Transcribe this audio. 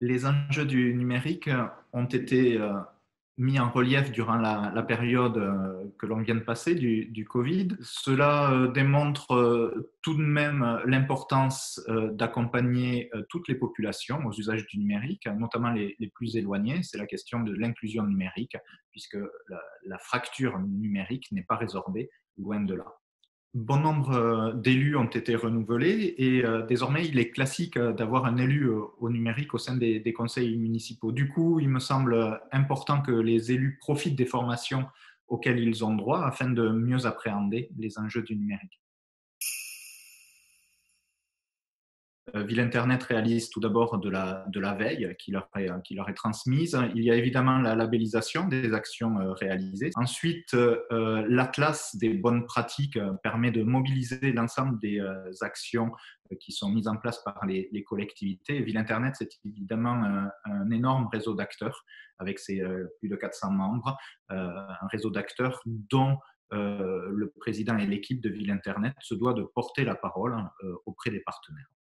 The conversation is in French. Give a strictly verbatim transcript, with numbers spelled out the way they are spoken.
Les enjeux du numérique ont été euh, mis en relief durant la, la période euh, que l'on vient de passer du, du Covid. Cela euh, démontre euh, tout de même euh, l'importance euh, d'accompagner euh, toutes les populations aux usages du numérique, notamment les, les plus éloignés. C'est la question de l'inclusion numérique, puisque la, la fracture numérique n'est pas résorbée, loin de là. Bon nombre euh, d'élus ont été renouvelés et euh, désormais il est classique euh, d'avoir un élu euh, au numérique au sein des, des conseils municipaux. Du coup, il me semble euh, important que les élus profitent des formations auxquelles ils ont droit afin de mieux appréhender les enjeux du numérique. Euh, Ville Internet réalise tout d'abord de la, de la veille qui leur, est, qui leur est transmise. Il y a évidemment la labellisation des actions euh, réalisées. Ensuite, euh, l'atlas des bonnes pratiques euh, permet de mobiliser l'ensemble des euh, actions euh, qui sont mises en place par les, les collectivités. Et Ville Internet, c'est évidemment un, un énorme réseau d'acteurs avec ses euh, plus de quatre cents membres, euh, un réseau d'acteurs dont euh, le président et l'équipe de Ville Internet se doivent de porter la parole euh, auprès des partenaires.